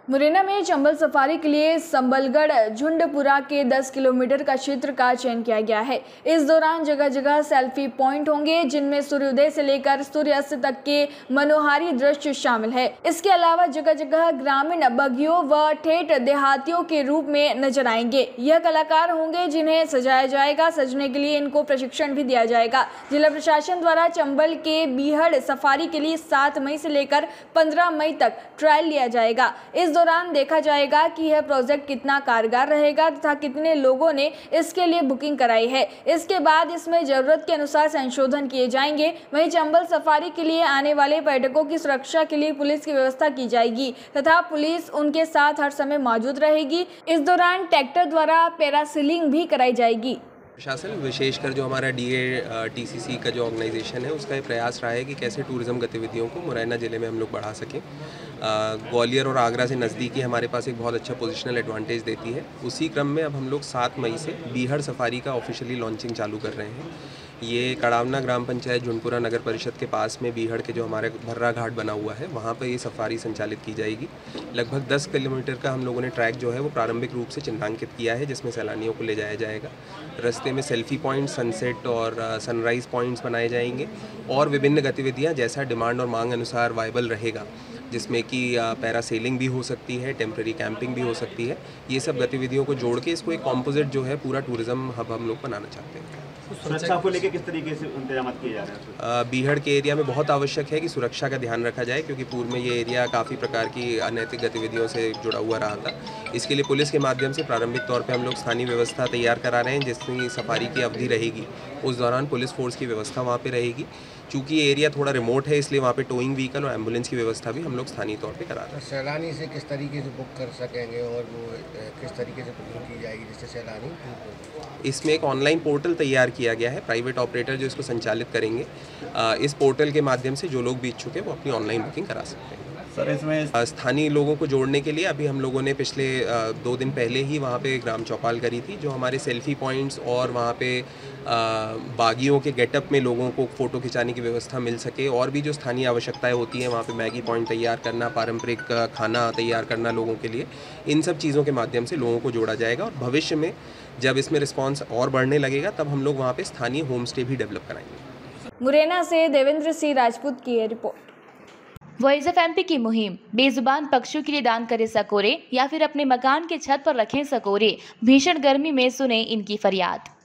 मुरैना में चंबल सफारी के लिए संबलगढ़ झुंडपुरा के 10 किलोमीटर का क्षेत्र का चयन किया गया है। इस दौरान जगह जगह सेल्फी पॉइंट होंगे, जिनमें सूर्योदय से लेकर सूर्यास्त तक के मनोहारी दृश्य शामिल है। इसके अलावा जगह जगह ग्रामीण बगियों व ठेठ देहातियों के रूप में नजर आएंगे। यह कलाकार होंगे जिन्हें सजाया जाएगा। सजने के लिए इनको प्रशिक्षण भी दिया जाएगा। जिला प्रशासन द्वारा चंबल के बीहड़ सफारी के लिए 7 मई से लेकर 15 मई तक ट्रायल लिया जाएगा। इस दौरान देखा जाएगा कि यह प्रोजेक्ट कितना कारगर रहेगा तथा कितने लोगों ने इसके लिए बुकिंग कराई है। इसके बाद इसमें जरूरत के अनुसार संशोधन किए जाएंगे। वहीं चंबल सफारी के लिए आने वाले पर्यटकों की सुरक्षा के लिए पुलिस की व्यवस्था की जाएगी तथा पुलिस उनके साथ हर समय मौजूद रहेगी। इस दौरान ट्रैक्टर द्वारा पैरासीलिंग भी कराई जाएगी। प्रशासन विशेषकर जो हमारा DATCC का जो ऑर्गेनाइजेशन है, उसका ये प्रयास रहा है कि कैसे टूरिज़्म गतिविधियों को मुरैना ज़िले में हम लोग बढ़ा सकें। ग्वालियर और आगरा से नज़दीकी हमारे पास एक बहुत अच्छा पोजिशनल एडवांटेज देती है। उसी क्रम में अब हम लोग 7 मई से बीहड़ सफारी का ऑफिशियली लॉन्चिंग चालू कर रहे हैं। ये कड़ावना ग्राम पंचायत झुंडपुरा नगर परिषद के पास में बीहड़ के जो हमारे भर्रा घाट बना हुआ है, वहाँ पर ये सफारी संचालित की जाएगी। लगभग 10 किलोमीटर का हम लोगों ने ट्रैक जो है वो प्रारंभिक रूप से चिन्हांकित किया है, जिसमें सैलानियों को ले जाया जाएगा। रास्ते में सेल्फी पॉइंट, सनसेट और सनराइज़ पॉइंट्स बनाए जाएंगे और विभिन्न गतिविधियाँ जैसा डिमांड और मांग अनुसार वायबल रहेगा, जिसमें कि पैरासेलिंग भी हो सकती है, टेम्प्रेरी कैंपिंग भी हो सकती है। ये सब गतिविधियों को जोड़ के इसको एक कॉम्पोजिट जो है पूरा टूरिज़्म हब हम लोग बनाना चाहते हैं। सुरक्षा को लेकर किस तरीके से इंतजाम किए जा रहे हैं? बीहड़ के एरिया में बहुत आवश्यक है कि सुरक्षा का ध्यान रखा जाए, क्योंकि पूर्व में ये एरिया काफ़ी प्रकार की अनैतिक गतिविधियों से जुड़ा हुआ रहा था। इसके लिए पुलिस के माध्यम से प्रारंभिक तौर पे हम लोग स्थानीय व्यवस्था तैयार करा रहे हैं, जिसमें सफारी की अवधि रहेगी उस दौरान पुलिस फोर्स की व्यवस्था वहाँ पे रहेगी। चूँकि ये एरिया थोड़ा रिमोट है, इसलिए वहाँ पे टोइंग व्हीकल और एम्बुलेंस की व्यवस्था भी हम लोग स्थानीय तौर पे करा रहे हैं। सैलानी से किस तरीके से बुक कर सकेंगे और वो किस तरीके से बुकिंग की जाएगी जिससे सैलानी? इसमें एक ऑनलाइन पोर्टल तैयार किया गया है। प्राइवेट ऑपरेटर जो इसको संचालित करेंगे, इस पोर्टल के माध्यम से जो लोग भी इच्छुक है वो अपनी ऑनलाइन बुकिंग करा सकते हैं। सर, इसमें स्थानीय लोगों को जोड़ने के लिए अभी हम लोगों ने पिछले 2 दिन पहले ही वहाँ पे ग्राम चौपाल करी थी, जो हमारे सेल्फी पॉइंट्स और वहाँ पे बागियों के गेटअप में लोगों को फ़ोटो खिंचाने की व्यवस्था मिल सके, और भी जो स्थानीय आवश्यकताएं होती हैं वहाँ पे मैगी पॉइंट तैयार करना, पारंपरिक खाना तैयार करना लोगों के लिए, इन सब चीज़ों के माध्यम से लोगों को जोड़ा जाएगा। और भविष्य में जब इसमें रिस्पॉन्स और बढ़ने लगेगा, तब हम लोग वहाँ पर स्थानीय होम स्टे भी डेवलप कराएंगे। मुरैना से देवेंद्र सिंह राजपूत की रिपोर्ट। वॉइस ऑफ MP की मुहिम। बेजुबान पक्षियों के लिए दान करें सकोरे या फिर अपने मकान के छत पर रखें सकोरे। भीषण गर्मी में सुने इनकी फरियाद।